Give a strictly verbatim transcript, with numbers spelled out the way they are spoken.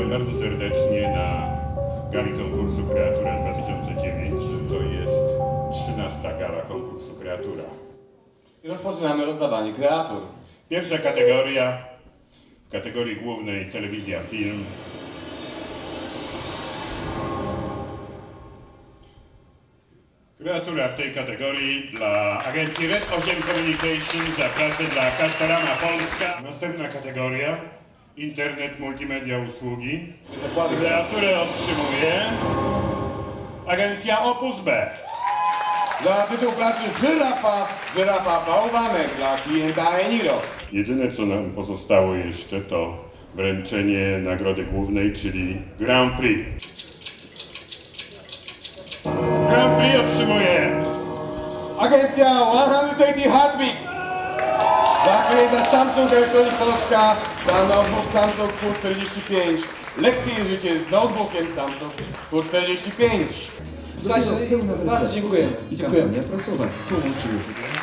Witam bardzo serdecznie na gali konkursu Kreatura dwa tysiące dziewięć. To jest trzynasta gala konkursu Kreatura. I rozpoczynamy rozdawanie kreatur. Pierwsza kategoria, w kategorii głównej telewizja, film. Kreatura w tej kategorii dla agencji Red osiem Communication za pracę dla Kastorama Polska. Następna kategoria, internet, multimedia, usługi. Kreaturę otrzymuje agencja Opus B. Za tytuł pracy Żyrafa, Żyrafa Bałwanek dla klienta Eniro. Jedyne co nam pozostało jeszcze to wręczenie nagrody głównej, czyli Grand Prix. Grand Prix otrzymuje Agencja sto osiemdziesiąt Heartbeats. Dla klienta Samsung Electronics Polska za notebook Samsung Q czterdzieści pięć. Lekkie życie z notebookiem Samsung Q czterdzieści pięć. Słuchajcie, bardzo dziękuję. I dziękuję. Proszę, połączyły.